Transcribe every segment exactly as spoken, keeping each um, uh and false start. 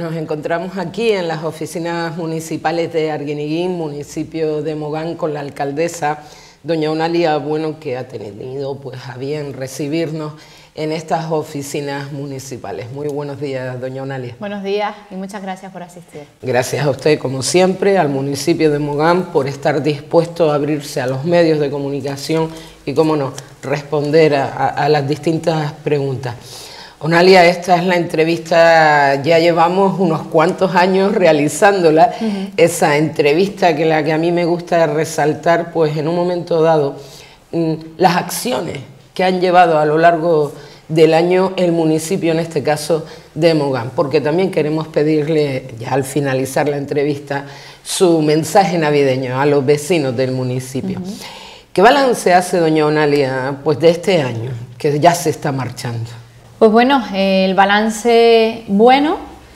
Nos encontramos aquí en las oficinas municipales de Arguineguín, municipio de Mogán, con la alcaldesa, doña Eulalia Bueno, que ha tenido pues a bien recibirnos en estas oficinas municipales. Muy buenos días, doña Eulalia. Buenos días y muchas gracias por asistir. Gracias a usted, como siempre, al municipio de Mogán por estar dispuesto a abrirse a los medios de comunicación y, cómo no, responder a, a, a las distintas preguntas. Eulalia, esta es la entrevista, ya llevamos unos cuantos años realizándola, uh-huh. Esa entrevista que la que a mí me gusta resaltar, pues en un momento dado, mmm, las acciones que han llevado a lo largo del año el municipio, en este caso de Mogán, porque también queremos pedirle, ya al finalizar la entrevista, su mensaje navideño a los vecinos del municipio. Uh-huh. ¿Qué balance hace doña Eulalia, pues, de este año, que ya se está marchando? Pues bueno, eh, el balance bueno,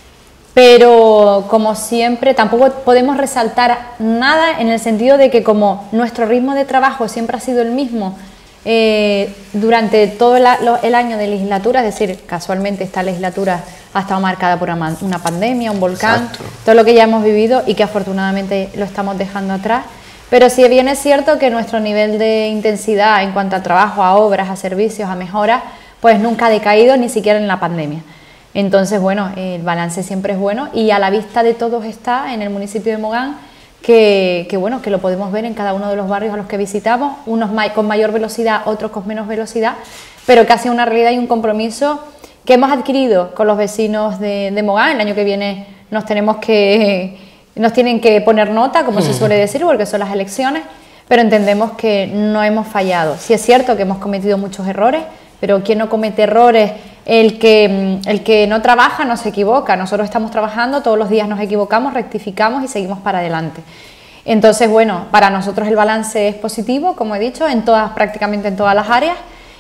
pero como siempre tampoco podemos resaltar nada en el sentido de que como nuestro ritmo de trabajo siempre ha sido el mismo eh, durante todo el, el año de legislatura, es decir, casualmente esta legislatura ha estado marcada por una, una pandemia, un volcán, exacto, todo lo que ya hemos vivido y que afortunadamente lo estamos dejando atrás. Pero si bien es cierto que nuestro nivel de intensidad en cuanto a trabajo, a obras, a servicios, a mejoras, pues nunca ha decaído, ni siquiera en la pandemia. Entonces, bueno, el balance siempre es bueno y a la vista de todos está en el municipio de Mogán, que, que bueno, que lo podemos ver en cada uno de los barrios a los que visitamos, unos may, con mayor velocidad, otros con menos velocidad, pero casi una realidad y un compromiso que hemos adquirido con los vecinos de, de Mogán. El año que viene nos tenemos que, nos tienen que poner nota, como se suele decir, porque son las elecciones, pero entendemos que no hemos fallado. Sí es cierto que hemos cometido muchos errores, pero quien no comete errores, el que, el que no trabaja no se equivoca. Nosotros estamos trabajando, todos los días nos equivocamos, rectificamos y seguimos para adelante. Entonces, bueno, para nosotros el balance es positivo, como he dicho, en todas, prácticamente en todas las áreas,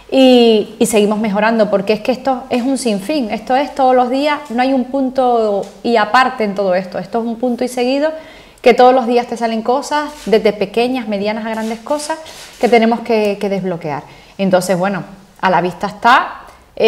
y, y seguimos mejorando, porque es que esto es un sinfín, esto es todos los días, no hay un punto y aparte en todo esto, esto es un punto y seguido, que todos los días te salen cosas, desde pequeñas, medianas a grandes cosas, que tenemos que, que desbloquear. Entonces, bueno, a la vista está.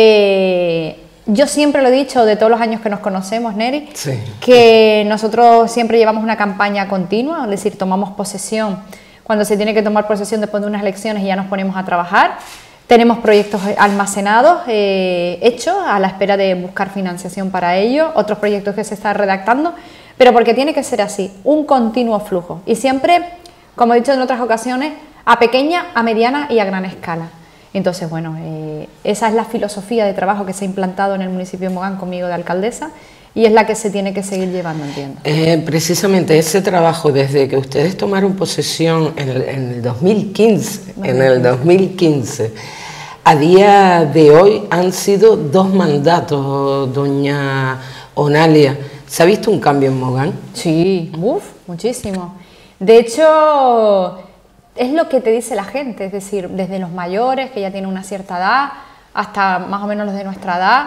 Eh, yo siempre lo he dicho de todos los años que nos conocemos, Neri, sí, que nosotros siempre llevamos una campaña continua, es decir, tomamos posesión cuando se tiene que tomar posesión después de unas elecciones y ya nos ponemos a trabajar. Tenemos proyectos almacenados, eh, hechos, a la espera de buscar financiación para ello, otros proyectos que se están redactando, pero porque tiene que ser así, un continuo flujo. Y siempre, como he dicho en otras ocasiones, a pequeña, a mediana y a gran escala. Entonces, bueno, eh, esa es la filosofía de trabajo que se ha implantado en el municipio de Mogán conmigo de alcaldesa y es la que se tiene que seguir llevando, entiendo. Eh, precisamente ese trabajo, desde que ustedes tomaron posesión en el, en el dos mil quince, en el dos mil quince, a día de hoy han sido dos mandatos, doña Eulalia. ¿Se ha visto un cambio en Mogán? Sí, uf, muchísimo. De hecho, es lo que te dice la gente, es decir, desde los mayores, que ya tienen una cierta edad, hasta más o menos los de nuestra edad,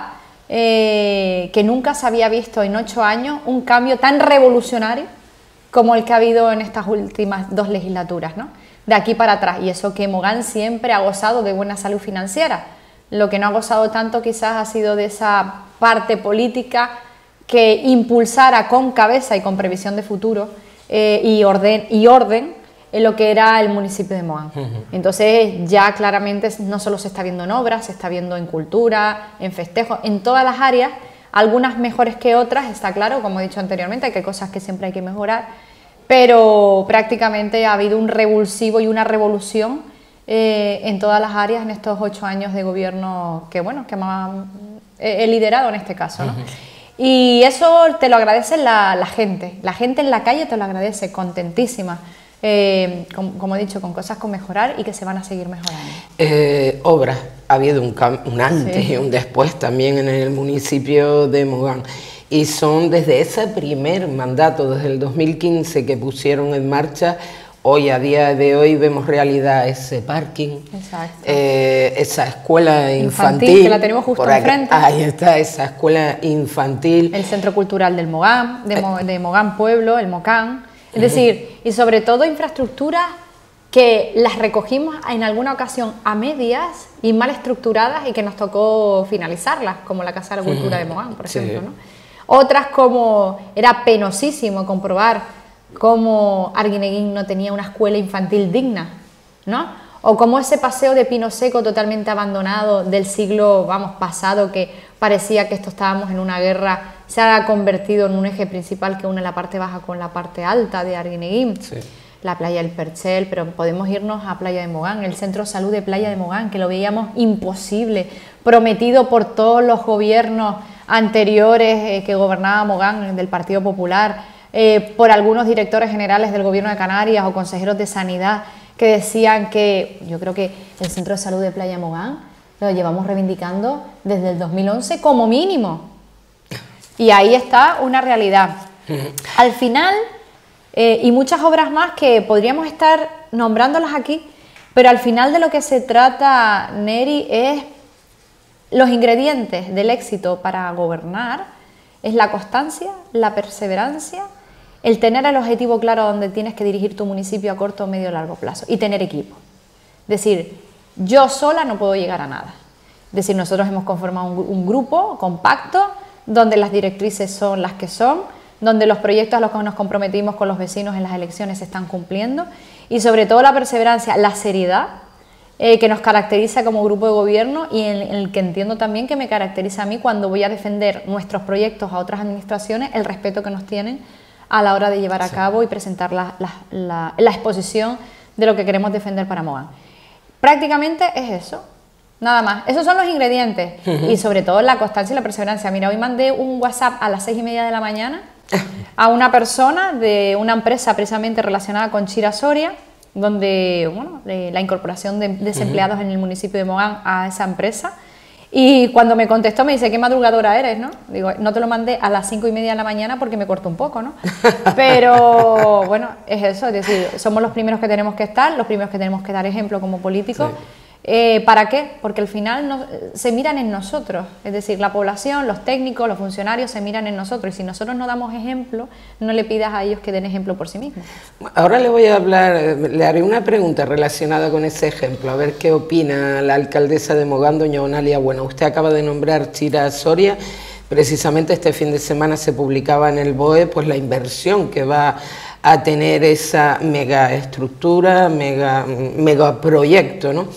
eh, que nunca se había visto en ocho años un cambio tan revolucionario como el que ha habido en estas últimas dos legislaturas, ¿no? De aquí para atrás, y eso que Mogán siempre ha gozado de buena salud financiera. Lo que no ha gozado tanto quizás ha sido de esa parte política que impulsara con cabeza y con previsión de futuro eh, y orden, y orden en lo que era el municipio de Mogán. Uh-huh. Entonces ya claramente no solo se está viendo en obras, se está viendo en cultura, en festejos, en todas las áreas, algunas mejores que otras, está claro, como he dicho anteriormente, que hay cosas que siempre hay que mejorar, pero prácticamente ha habido un revulsivo y una revolución eh, en todas las áreas en estos ocho años de gobierno que, bueno, que más he liderado en este caso, ¿no? Uh-huh. Y eso te lo agradece la, la gente, la gente en la calle te lo agradece, contentísima. Eh, como, como he dicho, con cosas con mejorar y que se van a seguir mejorando. Eh, obras, ha habido un, un antes sí. y un después también en el municipio de Mogán y son desde ese primer mandato, desde el dos mil quince que pusieron en marcha, hoy a día de hoy vemos realidad ese parking, eh, esa escuela infantil, infantil que la tenemos justo enfrente. Ahí está, esa escuela infantil. El Centro Cultural del Mogán, de, Mo, de Mogán Pueblo, el Mocán. Es decir, y sobre todo infraestructuras que las recogimos en alguna ocasión a medias y mal estructuradas y que nos tocó finalizarlas, como la Casa de la Cultura de Mogán, por ejemplo, sí. ¿no? Otras como era penosísimo comprobar cómo Arguineguín no tenía una escuela infantil digna, ¿no? O como ese paseo de Pino Seco totalmente abandonado del siglo, vamos, pasado, que parecía que esto estábamos en una guerra, se ha convertido en un eje principal que une la parte baja con la parte alta de Arguineguín. Sí. La playa del Perchel, pero podemos irnos a Playa de Mogán, el centro de salud de Playa de Mogán, que lo veíamos imposible, prometido por todos los gobiernos anteriores eh, que gobernaba Mogán, del Partido Popular, eh, por algunos directores generales del gobierno de Canarias o consejeros de sanidad, que decían que, yo creo que el centro de salud de Playa de Mogán lo llevamos reivindicando desde el dos mil once como mínimo. Y ahí está una realidad. Al final... Eh, y muchas obras más que podríamos estar nombrándolas aquí, pero al final de lo que se trata, Neri, es los ingredientes del éxito para gobernar, es la constancia, la perseverancia, el tener el objetivo claro donde tienes que dirigir tu municipio a corto, medio y largo plazo, y tener equipo. Es decir, yo sola no puedo llegar a nada. Es decir, nosotros hemos conformado un, un grupo compacto donde las directrices son las que son, donde los proyectos a los que nos comprometimos con los vecinos en las elecciones se están cumpliendo, y sobre todo la perseverancia, la seriedad eh, que nos caracteriza como grupo de gobierno y en, en el que entiendo también que me caracteriza a mí cuando voy a defender nuestros proyectos a otras administraciones, el respeto que nos tienen a la hora de llevar a sí. cabo y presentar la, la, la, la exposición de lo que queremos defender para Mogán. Prácticamente es eso. Nada más, esos son los ingredientes. Uh-huh. Y sobre todo la constancia y la perseverancia. Mira, hoy mandé un WhatsApp a las seis y media de la mañana a una persona de una empresa precisamente relacionada con Chira Soria, donde, bueno, de la incorporación de desempleados uh-huh. en el municipio de Mogán a esa empresa. Y cuando me contestó me dice, ¿qué madrugadora eres, no? Digo, no te lo mandé a las cinco y media de la mañana porque me cortó un poco, ¿no? Pero, bueno, es eso, es decir, somos los primeros que tenemos que estar, los primeros que tenemos que dar ejemplo como políticos. Sí. Eh, ¿Para qué? Porque al final no, se miran en nosotros, es decir, la población, los técnicos, los funcionarios se miran en nosotros, y si nosotros no damos ejemplo, no le pidas a ellos que den ejemplo por sí mismos. Ahora le voy a hablar, le haré una pregunta relacionada con ese ejemplo, a ver qué opina la alcaldesa de Mogán, doña Onalia. Bueno, usted acaba de nombrar Chira Soria, precisamente este fin de semana se publicaba en el B O E pues la inversión que va a tener esa megaestructura, mega, megaproyecto, ¿no?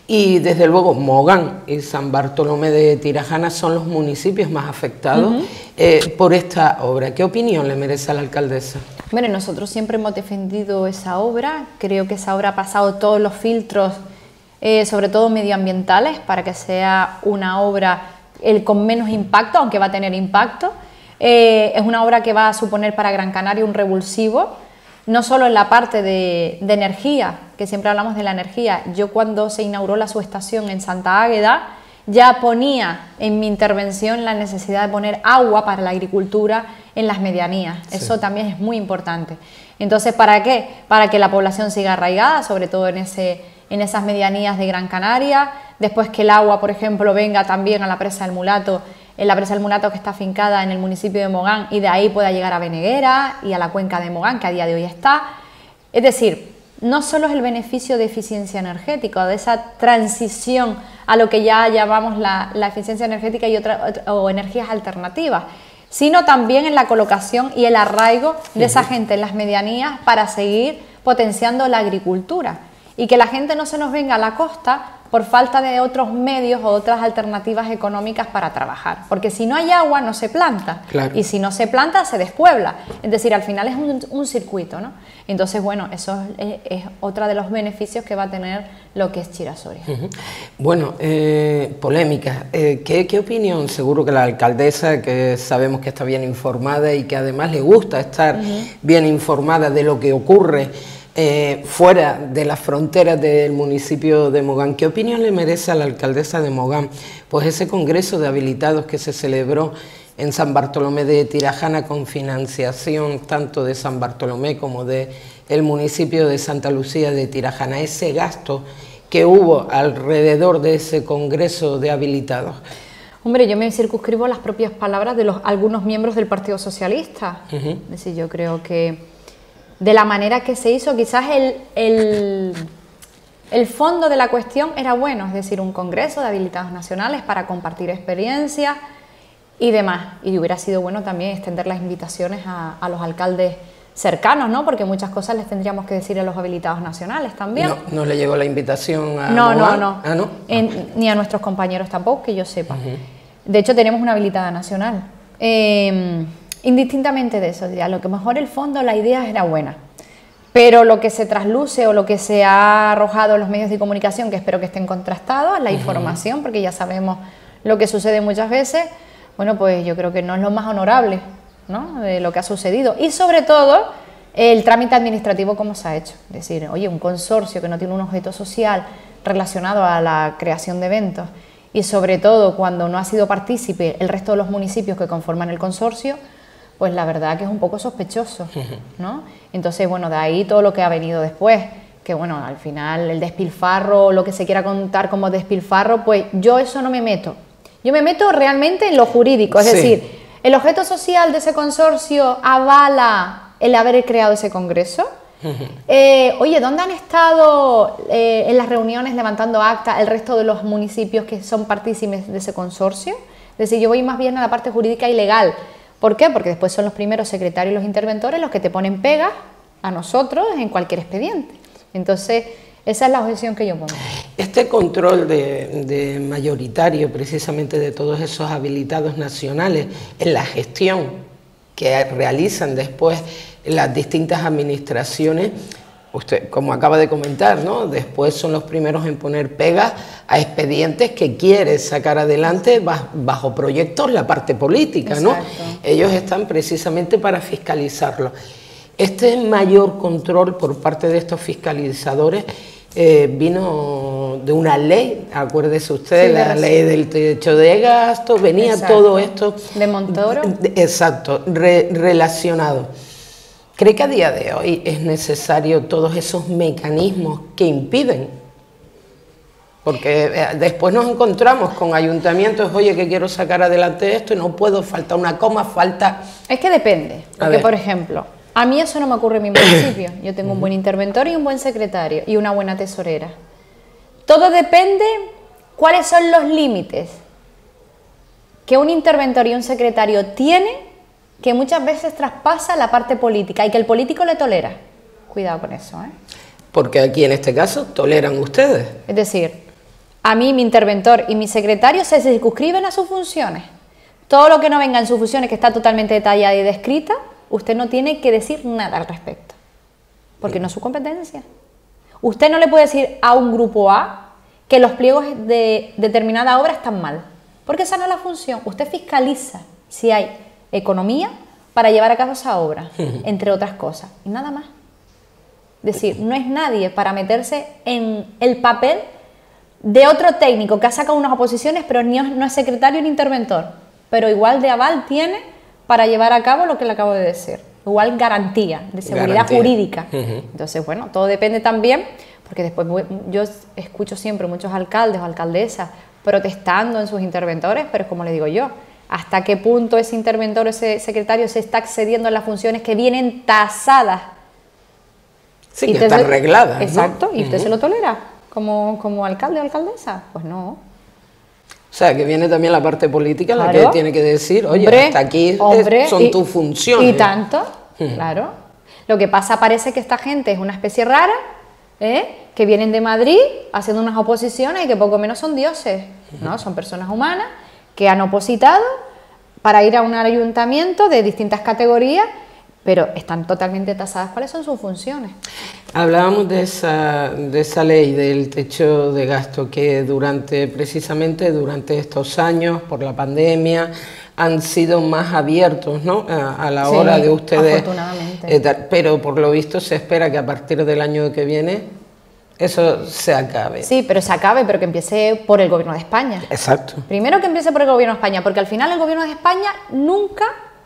Y desde luego Mogán y San Bartolomé de Tirajana son los municipios más afectados uh-huh. eh, por esta obra. ¿Qué opinión le merece a la alcaldesa? Bueno, nosotros siempre hemos defendido esa obra. Creo que esa obra ha pasado todos los filtros, eh, sobre todo medioambientales, para que sea una obra el, con menos impacto, aunque va a tener impacto. Eh, es una obra que va a suponer para Gran Canaria un revulsivo, no solo en la parte de, de energía, que siempre hablamos de la energía. Yo cuando se inauguró la subestación en Santa Águeda ya ponía en mi intervención la necesidad de poner agua para la agricultura en las medianías. Sí. Eso también es muy importante. Entonces, ¿para qué? Para que la población siga arraigada, sobre todo en, ese, en esas medianías de Gran Canaria. Después que el agua, por ejemplo, venga también a la presa del Mulato, en la presa del Mulato que está afincada en el municipio de Mogán, y de ahí pueda llegar a Beneguera y a la cuenca de Mogán, que a día de hoy está. Es decir, no solo es el beneficio de eficiencia energética, de esa transición a lo que ya llamamos la, la eficiencia energética y otra, o energías alternativas, sino también en la colocación y el arraigo de esa gente en las medianías para seguir potenciando la agricultura, y que la gente no se nos venga a la costa por falta de otros medios o otras alternativas económicas para trabajar, porque si no hay agua no se planta, claro. Y si no se planta se despuebla, es decir, al final es un, un circuito, ¿no? Entonces, bueno, eso es, es otro de los beneficios que va a tener lo que es Chira Soria. Uh-huh. Bueno, eh, polémica, eh, ¿qué, ¿qué opinión? Seguro que la alcaldesa, que sabemos que está bien informada y que además le gusta estar uh-huh. bien informada de lo que ocurre Eh, fuera de las fronteras del municipio de Mogán, ¿qué opinión le merece a la alcaldesa de Mogán pues ese congreso de habilitados que se celebró en San Bartolomé de Tirajana con financiación tanto de San Bartolomé como de el municipio de Santa Lucía de Tirajana, ese gasto que hubo alrededor de ese congreso de habilitados? Hombre, yo me circunscribo a las propias palabras de los, algunos miembros del Partido Socialista. Uh-huh. Es decir, yo creo que de la manera que se hizo, quizás el, el, el fondo de la cuestión era bueno, es decir, un congreso de habilitados nacionales para compartir experiencias, y demás. Y hubiera sido bueno también extender las invitaciones a, a los alcaldes cercanos, ¿no? Porque muchas cosas les tendríamos que decir a los habilitados nacionales también. No, no le llegó la invitación a No, Mogán? no, no. ¿Ah, no? En, ni a nuestros compañeros tampoco, que yo sepa. Uh-huh. De hecho, tenemos una habilitada nacional. Eh, indistintamente de eso, a lo que mejor el fondo, la idea era buena. Pero lo que se trasluce o lo que se ha arrojado en los medios de comunicación, que espero que estén contrastados, la uh-huh. información, porque ya sabemos lo que sucede muchas veces, bueno, pues yo creo que no es lo más honorable, ¿no?, de lo que ha sucedido. Y sobre todo, el trámite administrativo como se ha hecho. Es decir, oye, un consorcio que no tiene un objeto social relacionado a la creación de eventos, y sobre todo cuando no ha sido partícipe el resto de los municipios que conforman el consorcio, pues la verdad que es un poco sospechoso, ¿no? Entonces, bueno, de ahí todo lo que ha venido después, que bueno, al final el despilfarro, lo que se quiera contar como despilfarro, pues yo eso no me meto. Yo me meto realmente en lo jurídico, es sí. decir, ¿el objeto social de ese consorcio avala el haber creado ese congreso? Eh, oye, ¿dónde han estado eh, en las reuniones levantando acta el resto de los municipios que son partícipes de ese consorcio? Es decir, yo voy más bien a la parte jurídica y legal. ¿Por qué? Porque después son los primeros secretarios y los interventores los que te ponen pegas a nosotros en cualquier expediente. Entonces, esa es la objeción que yo pongo. Este control de, de mayoritario, precisamente de todos esos habilitados nacionales en la gestión que realizan después las distintas administraciones, usted, como acaba de comentar, ¿no?, después son los primeros en poner pegas a expedientes que quiere sacar adelante bajo proyectos la parte política, ¿no? Ellos están precisamente para fiscalizarlo. Este mayor control por parte de estos fiscalizadores eh, vino de una ley, acuérdese usted, sí, la ley del techo de gasto, venía exacto. todo esto de Montoro. Exacto, re, relacionado. ¿Cree que a día de hoy es necesario todos esos mecanismos que impiden? Porque después nos encontramos con ayuntamientos, oye, que quiero sacar adelante esto y no puedo, falta una coma, falta... Es que depende, porque por ejemplo, a mí eso no me ocurre en mi municipio. Yo tengo un buen interventor y un buen secretario y una buena tesorera. Todo depende cuáles son los límites que un interventor y un secretario tienen, que muchas veces traspasa la parte política y que el político le tolera. Cuidado con eso, ¿eh? Porque aquí en este caso toleran ustedes. Es decir, a mí mi interventor y mi secretario se circunscriben a sus funciones. Todo lo que no venga en sus funciones, que está totalmente detallada y descrita, usted no tiene que decir nada al respecto, porque no es su competencia. Usted no le puede decir a un grupo A que los pliegos de determinada obra están mal, porque esa no es la función. Usted fiscaliza si hay economía para llevar a cabo esa obra, entre otras cosas, y nada más. Es decir, no es nadie para meterse en el papel de otro técnico que ha sacado unas oposiciones, pero ni, no es secretario ni interventor, pero igual de aval tiene para llevar a cabo lo que le acabo de decir, igual garantía de seguridad garantía. jurídica. Uh-huh. Entonces, bueno, todo depende también, porque después yo escucho siempre muchos alcaldes o alcaldesas protestando en sus interventores, pero es como le digo yo, hasta qué punto ese interventor o ese secretario se está accediendo a las funciones que vienen tasadas. Sí, que están arregladas. Exacto, ¿no? ¿Y usted uh-huh. se lo tolera como, como alcalde o alcaldesa? Pues no. O sea, que viene también la parte política, claro. la que tiene que decir, oye, hombre, hasta aquí hombre, son y, tus funciones. Y tanto, uh-huh. claro. Lo que pasa, parece que esta gente es una especie rara, ¿eh? que vienen de Madrid haciendo unas oposiciones y que poco menos son dioses, uh-huh. ¿no? Son personas humanas que han opositado para ir a un ayuntamiento de distintas categorías, pero están totalmente tasadas cuáles son sus funciones. Hablábamos de esa, de esa ley del techo de gasto que durante, precisamente durante estos años, por la pandemia, han sido más abiertos, ¿no?, a, a la hora sí, de ustedes. Afortunadamente. Eh, pero por lo visto se espera que a partir del año que viene eso se acabe. Sí, pero se acabe, pero que empiece por el gobierno de España. Exacto. Primero que empiece por el gobierno de España, porque al final el gobierno de España nunca,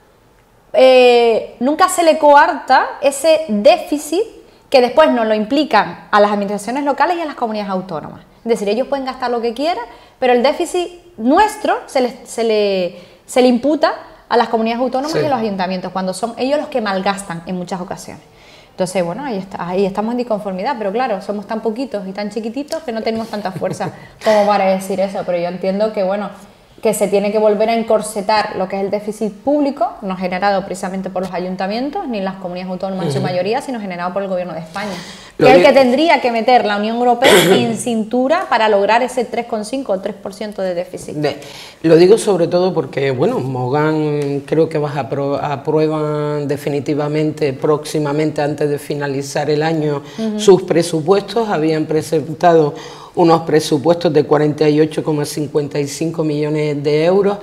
eh, nunca se le coarta ese déficit que después nos lo implican a las administraciones locales y a las comunidades autónomas. Es decir, ellos pueden gastar lo que quieran, pero el déficit nuestro se le, se le, se le imputa a las comunidades autónomas sí. y a los ayuntamientos, cuando son ellos los que malgastan en muchas ocasiones. Entonces, bueno, ahí, está, ahí estamos en disconformidad, pero claro, somos tan poquitos y tan chiquititos que no tenemos tanta fuerza como para decir eso, pero yo entiendo que, bueno, que se tiene que volver a encorsetar lo que es el déficit público, no generado precisamente por los ayuntamientos ni las comunidades autónomas en su mayoría, sino generado por el gobierno de España, que es el que tendría que meter la Unión Europea en cintura para lograr ese tres coma cinco o tres por ciento de déficit. De, lo digo sobre todo porque, bueno, Mogán creo que vas a aprueban definitivamente próximamente, antes de finalizar el año, uh-huh. sus presupuestos. Habían presentado unos presupuestos de cuarenta y ocho coma cincuenta y cinco millones de euros.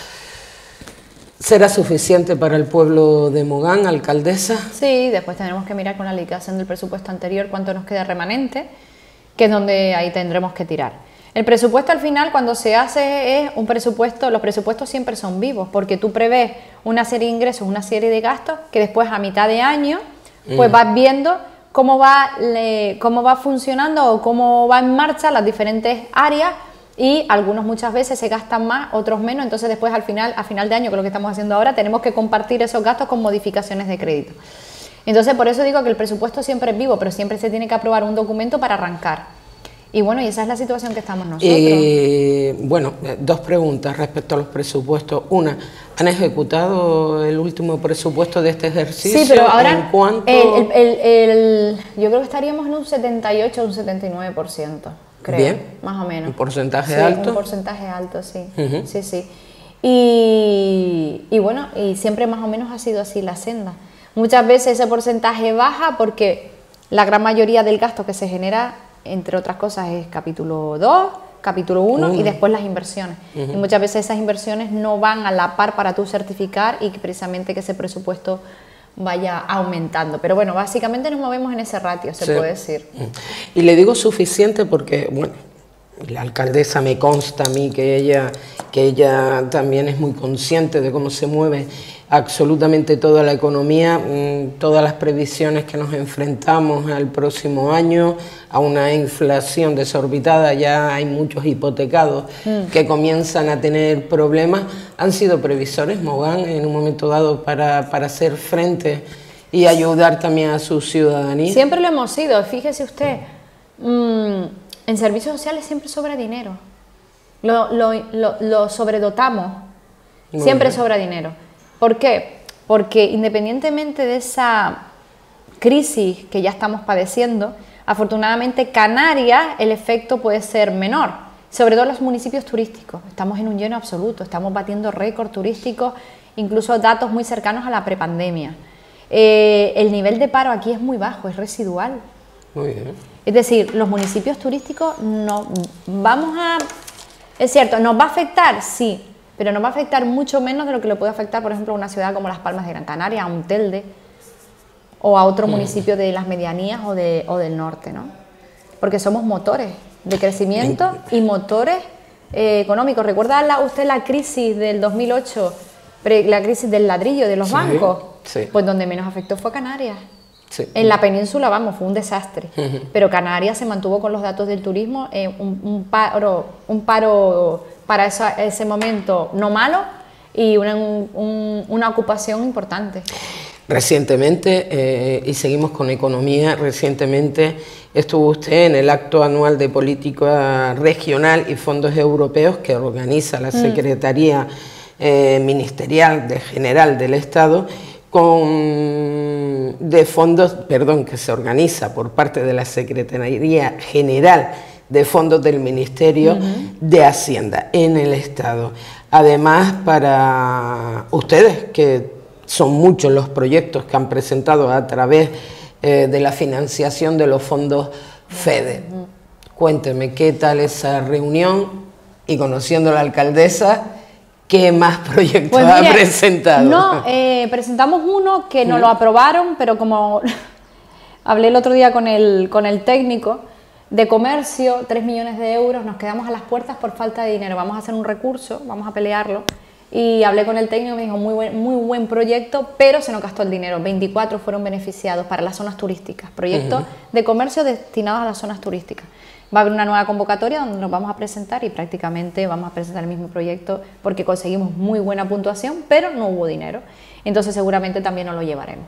¿Será suficiente para el pueblo de Mogán, alcaldesa? Sí, después tenemos que mirar con la liquidación del presupuesto anterior cuánto nos queda remanente, que es donde ahí tendremos que tirar. El presupuesto al final, cuando se hace, es un presupuesto, los presupuestos siempre son vivos, porque tú prevés una serie de ingresos, una serie de gastos, que después a mitad de año, pues mm. vas viendo cómo va, le, cómo va funcionando o cómo va en marcha las diferentes áreas, y algunos muchas veces se gastan más, otros menos, entonces después al final, a final de año, que es lo que estamos haciendo ahora, tenemos que compartir esos gastos con modificaciones de crédito. Entonces por eso digo que el presupuesto siempre es vivo, pero siempre se tiene que aprobar un documento para arrancar. Y bueno, y esa es la situación que estamos nosotros. Eh, bueno, dos preguntas respecto a los presupuestos. Una, ¿han ejecutado el último presupuesto de este ejercicio? Sí, pero ahora ¿En cuánto? El, el, el, el, yo creo que estaríamos en un setenta y ocho o un setenta y nueve por ciento, creo. Bien. Más o menos. ¿Un porcentaje sí, alto? Un porcentaje alto, sí. Uh-huh. Sí, sí. Y, y bueno, y siempre más o menos ha sido así la senda. Muchas veces ese porcentaje baja porque la gran mayoría del gasto que se genera, entre otras cosas, es capítulo dos, capítulo uno y después las inversiones. Uh-huh. Y muchas veces esas inversiones no van a la par para tú certificar y que precisamente que ese presupuesto vaya aumentando. Pero bueno, básicamente nos movemos en ese ratio, se sí. puede decir. Y le digo suficiente porque, bueno, la alcaldesa me consta a mí que ella, que ella también es muy consciente de cómo se mueve absolutamente toda la economía, todas las previsiones que nos enfrentamos al próximo año, a una inflación desorbitada. Ya hay muchos hipotecados mm. que comienzan a tener problemas. ¿Han sido previsores, Mogán, en un momento dado para, para hacer frente y ayudar también a su ciudadanía? Siempre lo hemos sido. Fíjese usted, mmm, en servicios sociales siempre sobra dinero. Lo, lo, lo, lo sobredotamos. Muy siempre bien. Sobra dinero. ¿Por qué? Porque independientemente de esa crisis que ya estamos padeciendo, afortunadamente Canarias el efecto puede ser menor, sobre todo los municipios turísticos. Estamos en un lleno absoluto, estamos batiendo récords turísticos, incluso datos muy cercanos a la prepandemia. Eh, el nivel de paro aquí es muy bajo, es residual. Muy bien. Es decir, los municipios turísticos no vamos a... Es cierto, ¿nos va a afectar? Sí, pero nos va a afectar mucho menos de lo que le puede afectar, por ejemplo, a una ciudad como Las Palmas de Gran Canaria, a un Telde o a otro mm. municipio de las medianías o, de, o del norte, ¿no? Porque somos motores de crecimiento y motores eh, económicos. ¿Recuerda la, usted la crisis del dos mil ocho, pre, la crisis del ladrillo de los sí, bancos? Sí. Pues donde menos afectó fue Canarias. Sí. En la península, vamos, fue un desastre. Uh-huh. Pero Canarias se mantuvo con los datos del turismo, eh, un, un paro, un paro para esa, ese momento no malo y una, un, una ocupación importante. Recientemente, eh, y seguimos con economía, recientemente estuvo usted en el acto anual de política regional y fondos europeos que organiza la Secretaría mm. eh, Ministerial de General del Estado, con de fondos, perdón, que se organiza por parte de la Secretaría General de Fondos del Ministerio uh-huh. de Hacienda en el Estado. Además, para ustedes, que son muchos los proyectos que han presentado a través eh, de la financiación de los fondos FEDER. Uh-huh. Cuénteme, ¿qué tal esa reunión? Y conociendo a la alcaldesa, ¿qué más proyectos pues mire, ha presentado? No, eh, presentamos uno que no ¿Mm? lo aprobaron, pero como hablé el otro día con el, con el técnico de comercio, tres millones de euros, nos quedamos a las puertas por falta de dinero. Vamos a hacer un recurso, vamos a pelearlo. Y hablé con el técnico y me dijo, muy buen, muy buen proyecto, pero se nos gastó el dinero. veinticuatro fueron beneficiados para las zonas turísticas, proyectos uh-huh. de comercio destinados a las zonas turísticas. Va a haber una nueva convocatoria donde nos vamos a presentar y prácticamente vamos a presentar el mismo proyecto porque conseguimos muy buena puntuación, pero no hubo dinero. Entonces seguramente también nos lo llevaremos.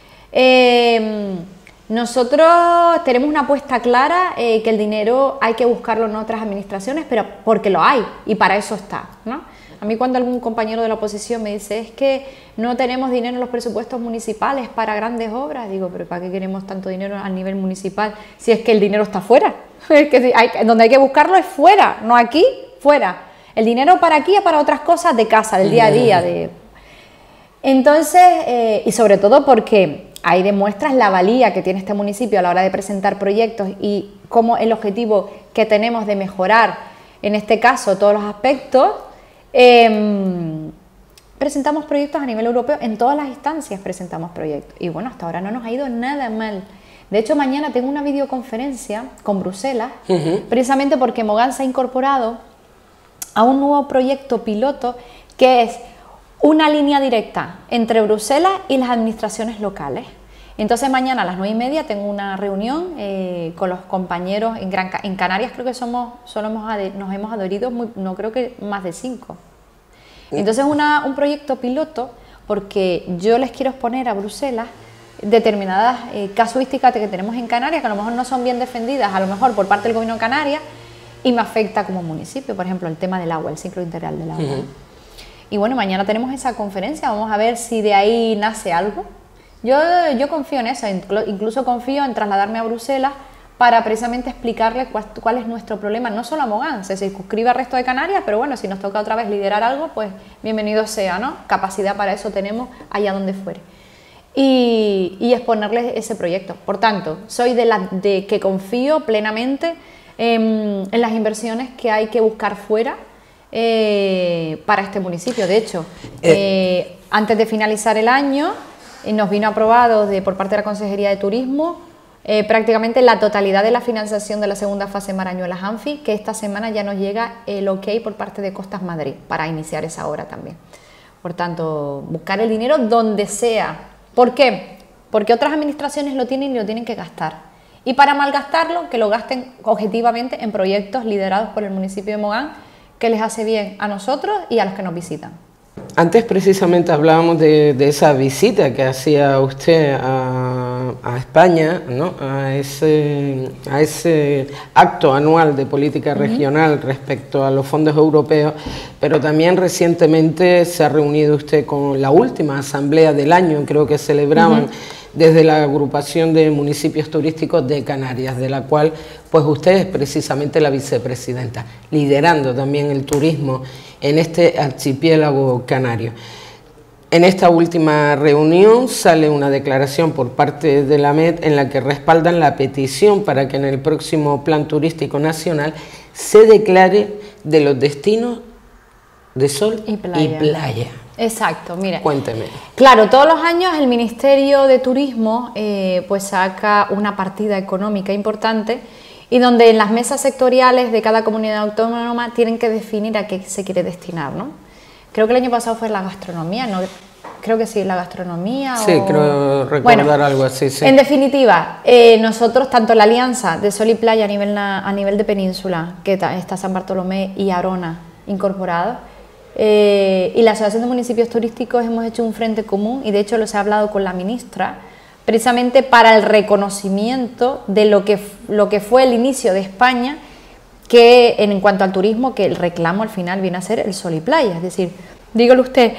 Eh, nosotros tenemos una apuesta clara eh, que el dinero hay que buscarlo en otras administraciones, pero porque lo hay y para eso está, ¿no? A mí cuando algún compañero de la oposición me dice, es que no tenemos dinero en los presupuestos municipales para grandes obras, digo, pero ¿para qué queremos tanto dinero a nivel municipal si es que el dinero está fuera? Es que hay, donde hay que buscarlo es fuera, no aquí, fuera. El dinero para aquí es para otras cosas de casa, del día a día. De... Entonces, eh, y sobre todo porque ahí demuestras la valía que tiene este municipio a la hora de presentar proyectos y cómo el objetivo que tenemos de mejorar, en este caso, todos los aspectos. Eh, presentamos proyectos a nivel europeo, en todas las instancias presentamos proyectos. Y bueno, hasta ahora no nos ha ido nada mal. De hecho, mañana tengo una videoconferencia con Bruselas, uh-huh. precisamente porque Mogán se ha incorporado a un nuevo proyecto piloto que es una línea directa entre Bruselas y las administraciones locales. Entonces mañana a las nueve y media tengo una reunión eh, con los compañeros en, Gran, en Canarias, creo que somos, solo hemos nos hemos adherido, muy, no creo que más de cinco. Entonces es una, un proyecto piloto porque yo les quiero exponer a Bruselas determinadas eh, casuísticas que tenemos en Canarias, que a lo mejor no son bien defendidas, a lo mejor por parte del gobierno de Canarias, y me afecta como municipio, por ejemplo, el tema del agua, el ciclo integral del agua. Uh-huh. Y bueno, mañana tenemos esa conferencia, vamos a ver si de ahí nace algo. Yo, yo confío en eso, incluso confío en trasladarme a Bruselas para precisamente explicarle cuál, cuál es nuestro problema, no solo a Mogán, se circunscribe al resto de Canarias, pero bueno, si nos toca otra vez liderar algo, pues bienvenido sea, ¿no? Capacidad para eso tenemos allá donde fuere. Y, y exponerles ese proyecto. Por tanto, soy de las de que confío plenamente en, en las inversiones que hay que buscar fuera eh, para este municipio. De hecho, eh. Eh, antes de finalizar el año, eh, nos vino aprobado de, por parte de la Consejería de Turismo eh, prácticamente la totalidad de la financiación de la segunda fase Marañuelas Anfi, que esta semana ya nos llega el ok por parte de Costas Madrid para iniciar esa obra también. Por tanto, buscar el dinero donde sea. ¿Por qué? Porque otras administraciones lo tienen y lo tienen que gastar. Y para malgastarlo, que lo gasten objetivamente en proyectos liderados por el municipio de Mogán, que les hace bien a nosotros y a los que nos visitan. Antes precisamente hablábamos de, de esa visita que hacía usted a, a España, ¿no? a, ese, a ese acto anual de política regional uh-huh. respecto a los fondos europeos, pero también recientemente se ha reunido usted con la última asamblea del año, creo que celebraban uh-huh. desde la agrupación de municipios turísticos de Canarias, de la cual pues usted es precisamente la vicepresidenta, liderando también el turismo en este archipiélago canario. En esta última reunión sale una declaración por parte de la M E D en la que respaldan la petición para que en el próximo Plan Turístico Nacional se declare de los destinos de sol y playa. Y playa. Exacto, mire. Cuénteme. Claro, todos los años el Ministerio de Turismo eh, pues saca una partida económica importante y donde en las mesas sectoriales de cada comunidad autónoma tienen que definir a qué se quiere destinar, ¿no? Creo que el año pasado fue la gastronomía, ¿no? Creo que sí, la gastronomía. Sí, o... creo recordar bueno, algo así, sí. En definitiva, eh, nosotros, tanto la Alianza de Sol y Playa a nivel, a nivel de península, que está San Bartolomé y Arona incorporados, eh, y la Asociación de Municipios Turísticos hemos hecho un frente común, y de hecho los he hablado con la ministra, precisamente para el reconocimiento de lo que, lo que fue el inicio de España, que en, en cuanto al turismo, que el reclamo al final viene a ser el sol y playa. Es decir, dígale usted,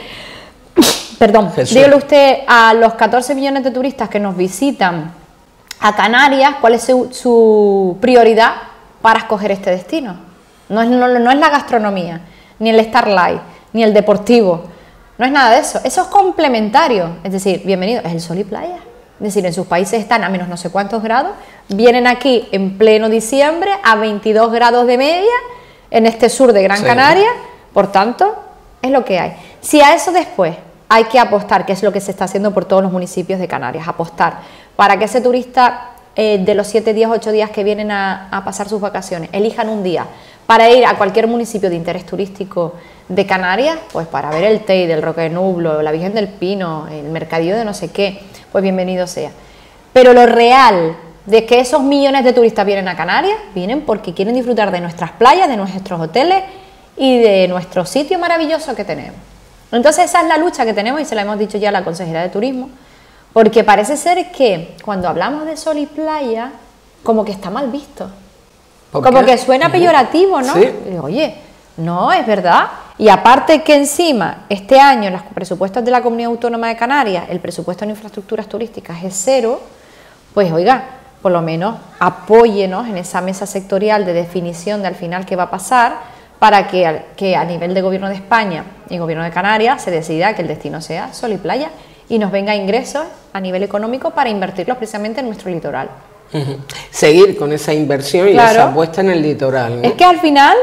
perdón, Jesús. dígale usted a los catorce millones de turistas que nos visitan a Canarias, cuál es su, su prioridad para escoger este destino. No es, no, no es la gastronomía, ni el Starlight, ni el deportivo, no es nada de eso, eso es complementario. Es decir, bienvenido, es el sol y playa. Es decir, en sus países están a menos no sé cuántos grados, vienen aquí en pleno diciembre a veintidós grados de media, en este sur de Gran sí. Canaria, por tanto, es lo que hay. Si a eso después hay que apostar, que es lo que se está haciendo por todos los municipios de Canarias, apostar para que ese turista eh, de los siete días, ocho días que vienen a, a pasar sus vacaciones, elijan un día para ir a cualquier municipio de interés turístico de Canarias, pues para ver el Teide, el Roque de Nublo, la Virgen del Pino, el mercadillo de no sé qué, pues bienvenido sea. Pero lo real de que esos millones de turistas vienen a Canarias, vienen porque quieren disfrutar de nuestras playas, de nuestros hoteles y de nuestro sitio maravilloso que tenemos. Entonces esa es la lucha que tenemos y se la hemos dicho ya a la Consejería de Turismo, porque parece ser que cuando hablamos de sol y playa, como que está mal visto. Como que suena peyorativo, ¿no? ¿Sí? Oye, no, es verdad. Y aparte que encima, este año, en los presupuestos de la Comunidad Autónoma de Canarias, el presupuesto en infraestructuras turísticas es cero, pues oiga, por lo menos apóyenos en esa mesa sectorial de definición de al final qué va a pasar, para que, que a nivel de Gobierno de España y Gobierno de Canarias se decida que el destino sea sol y playa y nos venga ingresos a nivel económico para invertirlos precisamente en nuestro litoral. Uh-huh. Seguir con esa inversión y claro, esa apuesta en el litoral, ¿no? Es que al final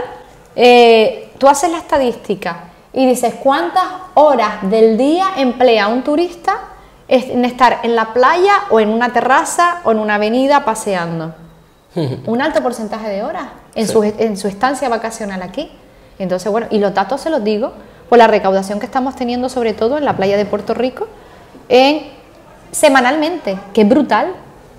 eh, tú haces la estadística y dices cuántas horas del día emplea un turista en estar en la playa o en una terraza o en una avenida paseando. Uh-huh. Un alto porcentaje de horas en, sí. su, en su estancia vacacional aquí. Entonces, bueno, y los datos se los digo por la recaudación que estamos teniendo, sobre todo en la playa de Puerto Rico, en, semanalmente, que es brutal,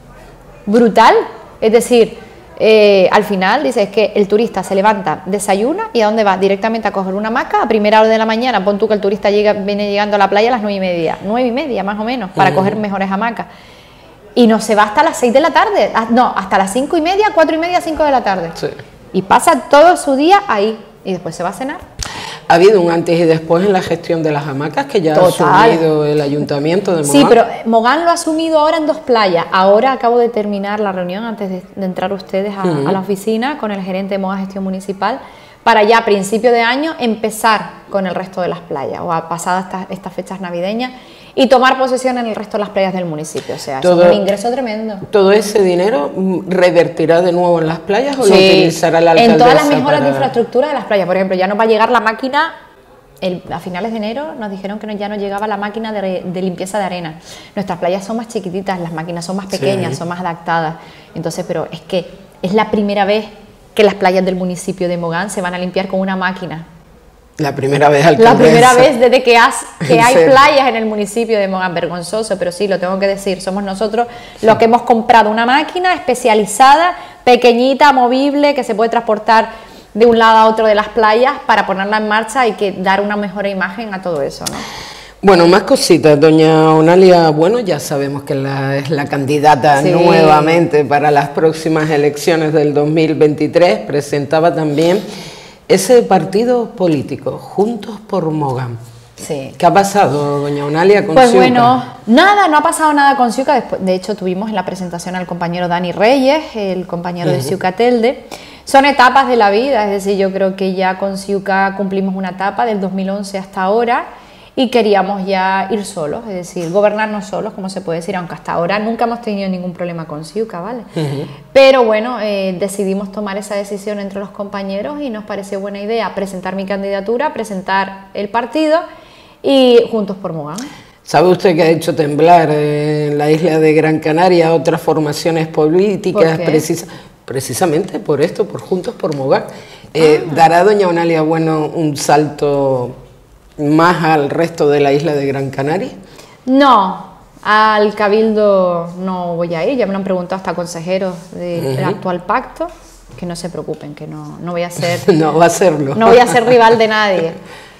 brutal. Es decir, eh, al final dice es que el turista se levanta, desayuna y ¿a dónde va? Directamente a coger una hamaca a primera hora de la mañana. Pon tú que el turista llega, viene llegando a la playa a las nueve y media, nueve y media más o menos, para uh-huh. coger mejores hamacas. Y no se va hasta las seis de la tarde, no, hasta las cinco y media, cuatro y media, cinco de la tarde. Sí. Y pasa todo su día ahí y después se va a cenar. Ha habido un antes y después en la gestión de las hamacas que ya Total. ha asumido el ayuntamiento de Mogán. Sí, pero Mogán lo ha asumido ahora en dos playas. Ahora acabo de terminar la reunión antes de, de entrar ustedes a, uh-huh. a la oficina con el gerente de Mogán Gestión Municipal para ya a principio de año empezar con el resto de las playas o a pasadas estas, estas fechas navideñas y tomar posesión en el resto de las playas del municipio. O sea, todo, es un ingreso tremendo. ¿Todo ese dinero revertirá de nuevo en las playas o sí, lo utilizará la alcaldesa? En todas las mejoras para... de infraestructura de las playas. Por ejemplo, ya nos va a llegar la máquina, el, a finales de enero nos dijeron que no, ya no llegaba la máquina de, de limpieza de arena. Nuestras playas son más chiquititas, las máquinas son más pequeñas, sí. son más adaptadas. Entonces, pero es que es la primera vez que las playas del municipio de Mogán se van a limpiar con una máquina. La primera vez alcaldesa. La primera vez desde que, has, que hay serio? playas en el municipio de Mogán, vergonzoso, pero sí, lo tengo que decir, somos nosotros sí. los que hemos comprado una máquina especializada, pequeñita, movible, que se puede transportar de un lado a otro de las playas para ponerla en marcha y que dar una mejor imagen a todo eso, ¿no? Bueno, más cositas, doña Onalia, bueno, ya sabemos que la, es la candidata sí. nuevamente para las próximas elecciones del dos mil veintitrés, presentaba también ese partido político, Juntos por Mogán. Sí. ¿Qué ha pasado, doña Onalia, con Pues Ciuca? Bueno, nada, no ha pasado nada con Ciuca. Después, de hecho, tuvimos en la presentación al compañero Dani Reyes, el compañero uh-huh. de Ciuca Telde. Son etapas de la vida, es decir, yo creo que ya con Ciuca cumplimos una etapa del dos mil once hasta ahora y queríamos ya ir solos, es decir, gobernarnos solos, como se puede decir, aunque hasta ahora nunca hemos tenido ningún problema con Ciuca, ¿vale? Uh-huh. Pero bueno, eh, decidimos tomar esa decisión entre los compañeros y nos pareció buena idea presentar mi candidatura, presentar el partido y Juntos por Mogán. ¿ ¿Sabe usted que ha hecho temblar en la isla de Gran Canaria otras formaciones políticas? ¿Por qué? Precisa, precisamente por esto, por Juntos por Mogán. Eh, ah. ¿Dará doña Onalia Bueno un salto más al resto de la isla de Gran Canaria? No, al Cabildo no voy a ir, ya me lo han preguntado hasta consejeros del uh-huh. actual pacto, que no se preocupen, que no, no voy a ser... no va a serlo. No voy a ser rival de nadie.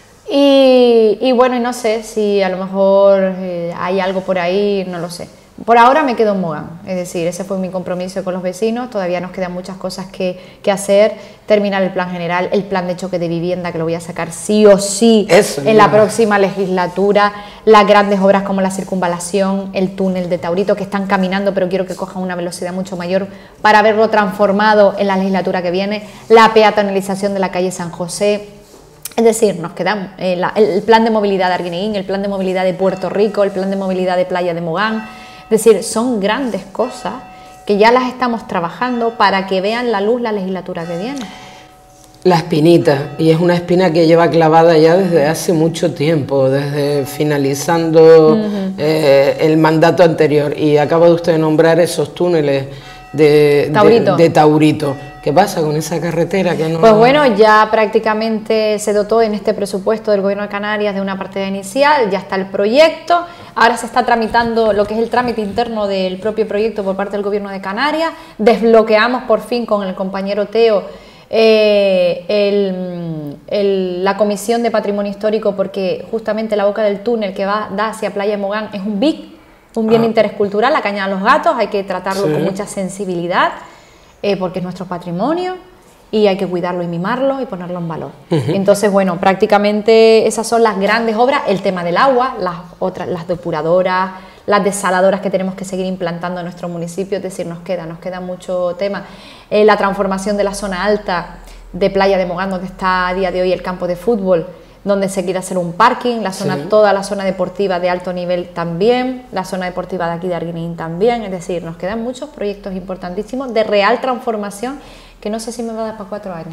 Y, y bueno, y no sé si a lo mejor eh, hay algo por ahí, no lo sé. Por ahora me quedo en Mogán, es decir, ese fue mi compromiso con los vecinos, todavía nos quedan muchas cosas que, que hacer, terminar el plan general, el plan de choque de vivienda que lo voy a sacar sí o sí Eso, en la próxima legislatura, las grandes obras como la circunvalación, el túnel de Taurito que están caminando pero quiero que cojan una velocidad mucho mayor para verlo transformado en la legislatura que viene, la peatonalización de la calle San José. Es decir, nos quedan eh, la, el plan de movilidad de Arguineguín, el plan de movilidad de Puerto Rico, el plan de movilidad de Playa de Mogán. Es decir, son grandes cosas que ya las estamos trabajando para que vean la luz la legislatura que viene. La espinita, y es una espina que lleva clavada ya desde hace mucho tiempo, desde finalizando uh-huh. eh, el mandato anterior. Y acaba de usted de nombrar esos túneles de Taurito. De, de Taurito. ¿Qué pasa con esa carretera que no...? Pues bueno, ya prácticamente se dotó en este presupuesto del Gobierno de Canarias de una partida inicial, ya está el proyecto, ahora se está tramitando lo que es el trámite interno del propio proyecto por parte del Gobierno de Canarias, desbloqueamos por fin con el compañero Teo eh, el, el, la Comisión de Patrimonio Histórico porque justamente la boca del túnel que va da hacia Playa de Mogán es un B I C, un bien ah. interés cultural, la Cañada de los Gatos, hay que tratarlo sí. con mucha sensibilidad. Eh, porque es nuestro patrimonio y hay que cuidarlo y mimarlo y ponerlo en valor. Uh-huh. Entonces, bueno, prácticamente esas son las grandes obras. El tema del agua, las otras, las depuradoras, las desaladoras que tenemos que seguir implantando en nuestro municipio, es decir, nos queda, nos queda mucho tema. Eh, la transformación de la zona alta de Playa de Mogán, donde está a día de hoy el campo de fútbol, donde se quiere hacer un parking, la zona, sí. toda la zona deportiva de alto nivel también, la zona deportiva de aquí de Arguineguín también, es decir, nos quedan muchos proyectos importantísimos de real transformación, que no sé si me va a dar para cuatro años.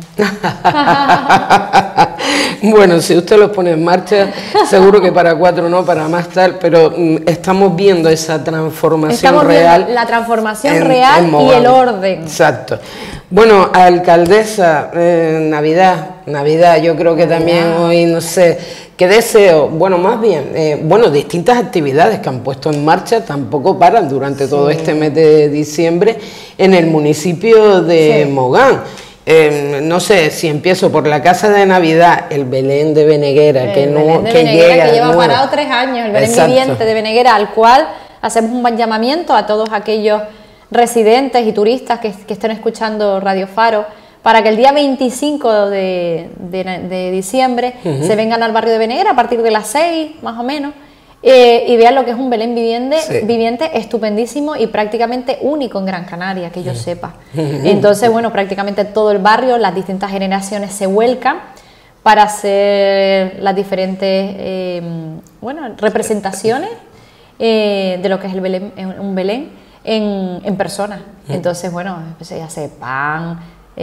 Bueno, si usted los pone en marcha, seguro que para cuatro no, para más tal, pero mm, estamos viendo esa transformación estamos real. Viendo la transformación en, real en y el orden. Exacto. Bueno, alcaldesa, eh, Navidad, Navidad, yo creo que también Navidad. Hoy, no sé, qué deseo, bueno, más bien, eh, bueno, distintas actividades que han puesto en marcha tampoco paran durante sí. todo este mes de diciembre en el municipio de sí. Mogán. Eh, no sé si empiezo por la casa de Navidad, el Belén de Beneguera, el que Belén no de que Beneguera, llega, que lleva no. parado tres años, el Belén Exacto. viviente de Beneguera, al cual hacemos un buen llamamiento a todos aquellos residentes y turistas que, que estén escuchando Radio Faro, para que el día veinticinco de, de, de diciembre uh-huh. se vengan al barrio de Beneguera a partir de las seis, más o menos, eh, y vean lo que es un Belén viviente, sí. viviente estupendísimo y prácticamente único en Gran Canaria, que yo uh-huh. sepa. Uh-huh. Entonces, bueno, prácticamente todo el barrio, las distintas generaciones se vuelcan para hacer las diferentes eh, bueno, representaciones eh, de lo que es el Belén, un Belén en, en persona. Uh-huh. Entonces, bueno, se hace pan,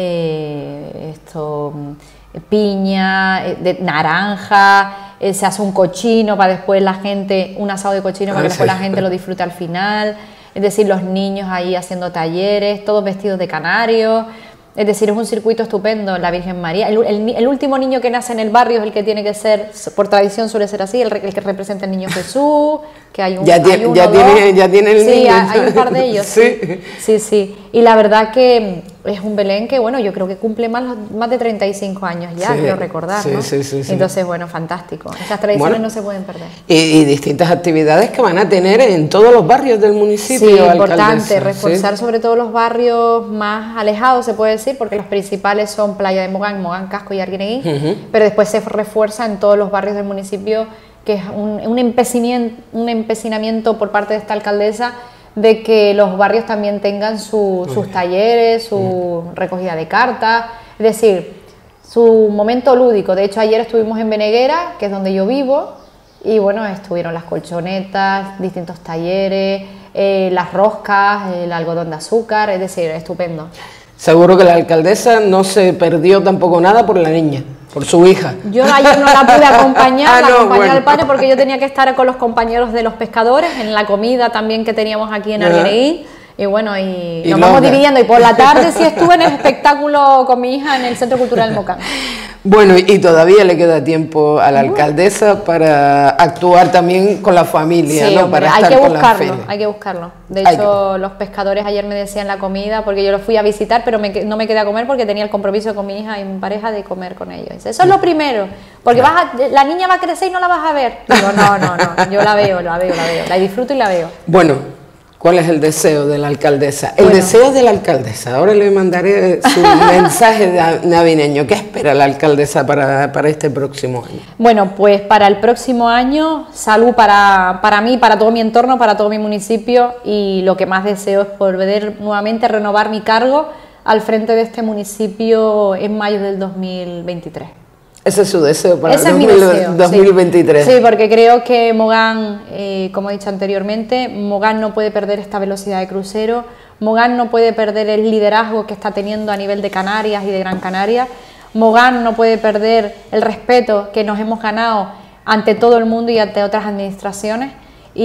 eh, esto... piña, de naranja, eh, se hace un cochino para después la gente, un asado de cochino para que después la gente lo disfrute al final, es decir, los niños ahí haciendo talleres, todos vestidos de canario, es decir, es un circuito estupendo, la Virgen María, el, el, el último niño que nace en el barrio es el que tiene que ser, por tradición suele ser así, el, el que representa al niño Jesús, que hay un, ya, hay tiene, uno, ya, tiene, ya tiene el sí, niño. hay, hay un par de ellos, sí. sí, sí, sí, y la verdad que es un Belén que, bueno, yo creo que cumple más, más de treinta y cinco años ya, sí, quiero recordar, sí, ¿no? Sí, sí, sí. Entonces, bueno, fantástico, esas tradiciones bueno, no se pueden perder. Y, y distintas actividades que van a tener en todos los barrios del municipio. Sí, importante, reforzar ¿sí? sobre todo los barrios más alejados, se puede decir, porque los principales son Playa de Mogán, Mogán Casco y Arguineguín, uh-huh. pero después se refuerza en todos los barrios del municipio, que es un, un, empecinamiento, un empecinamiento por parte de esta alcaldesa de que los barrios también tengan su, sus talleres, su uh-huh. recogida de cartas, es decir, su momento lúdico. De hecho, ayer estuvimos en Beneguera, que es donde yo vivo, y bueno, estuvieron las colchonetas, distintos talleres, eh, las roscas, el algodón de azúcar, es decir, estupendo. Seguro que la alcaldesa no se perdió tampoco nada por la niña, por su hija. Yo ayer no la pude acompañar, ah, la no, acompañé bueno. al padre porque yo tenía que estar con los compañeros de los pescadores en la comida también que teníamos aquí en Arguineguín. Y bueno, y, y nos loca. vamos dividiendo. Y por la tarde sí estuve en el espectáculo con mi hija en el Centro Cultural Mocán. Bueno, y todavía le queda tiempo a la alcaldesa para actuar también con la familia, sí, ¿no? Hombre, para hay estar que con buscarlo, la hay que buscarlo. De hay hecho, que... los pescadores ayer me decían la comida, porque yo los fui a visitar, pero me, no me quedé a comer porque tenía el compromiso con mi hija y mi pareja de comer con ellos. Eso es lo primero, porque vas a, la niña va a crecer y no la vas a ver. Digo, no, no, no, yo la veo, la veo, la veo, la disfruto y la veo. Bueno. ¿Cuál es el deseo de la alcaldesa? El bueno. deseo de la alcaldesa. Ahora le mandaré su mensaje navideño. ¿Qué espera la alcaldesa para, para este próximo año? Bueno, pues para el próximo año, salud para, para mí, para todo mi entorno, para todo mi municipio, y lo que más deseo es poder nuevamente renovar mi cargo al frente de este municipio en mayo del dos mil veintitrés. Ese es su deseo para Ese el es deseo, dos mil veintitrés. Sí. sí, porque creo que Mogán, eh, como he dicho anteriormente, Mogán no puede perder esta velocidad de crucero, Mogán no puede perder el liderazgo que está teniendo a nivel de Canarias y de Gran Canaria, Mogán no puede perder el respeto que nos hemos ganado ante todo el mundo y ante otras administraciones,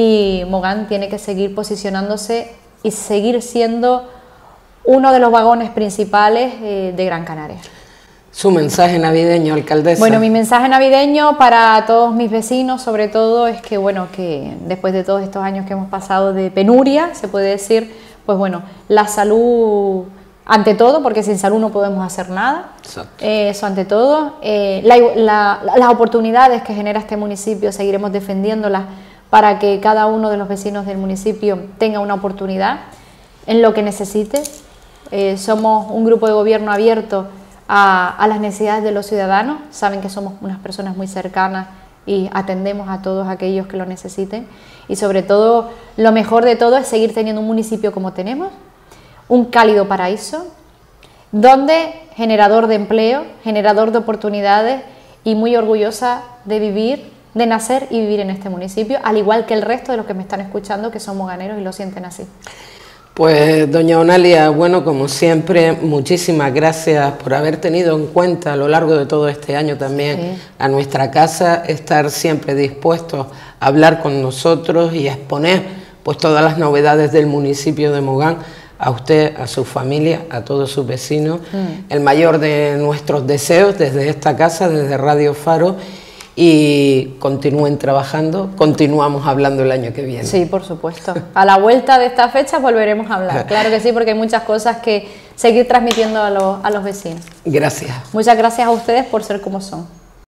y Mogán tiene que seguir posicionándose y seguir siendo uno de los vagones principales eh, de Gran Canaria. Su mensaje navideño, alcaldesa. Bueno, mi mensaje navideño para todos mis vecinos, sobre todo, es que bueno, que después de todos estos años que hemos pasado de penuria, se puede decir, pues bueno, la salud ante todo, porque sin salud no podemos hacer nada. Eh, eso ante todo. Eh, la, la, las oportunidades que genera este municipio, seguiremos defendiéndolas para que cada uno de los vecinos del municipio tenga una oportunidad en lo que necesite. Eh, somos un grupo de gobierno abierto a, a las necesidades de los ciudadanos. Saben que somos unas personas muy cercanas y atendemos a todos aquellos que lo necesiten. Y sobre todo, lo mejor de todo es seguir teniendo un municipio como tenemos, un cálido paraíso, donde generador de empleo, generador de oportunidades y muy orgullosa de vivir, de nacer y vivir en este municipio, al igual que el resto de los que me están escuchando que son moganeros y lo sienten así. Pues doña Onalia, bueno, como siempre, muchísimas gracias por haber tenido en cuenta a lo largo de todo este año también sí. a nuestra casa, estar siempre dispuestos a hablar con nosotros y a exponer pues todas las novedades del municipio de Mogán, a usted, a su familia, a todos sus vecinos, mm. el mayor de nuestros deseos desde esta casa, desde Radio Faro, y continúen trabajando, continuamos hablando el año que viene. Sí, por supuesto. A la vuelta de esta fecha volveremos a hablar, claro que sí, porque hay muchas cosas que seguir transmitiendo a los, a los vecinos. Gracias. Muchas gracias a ustedes por ser como son.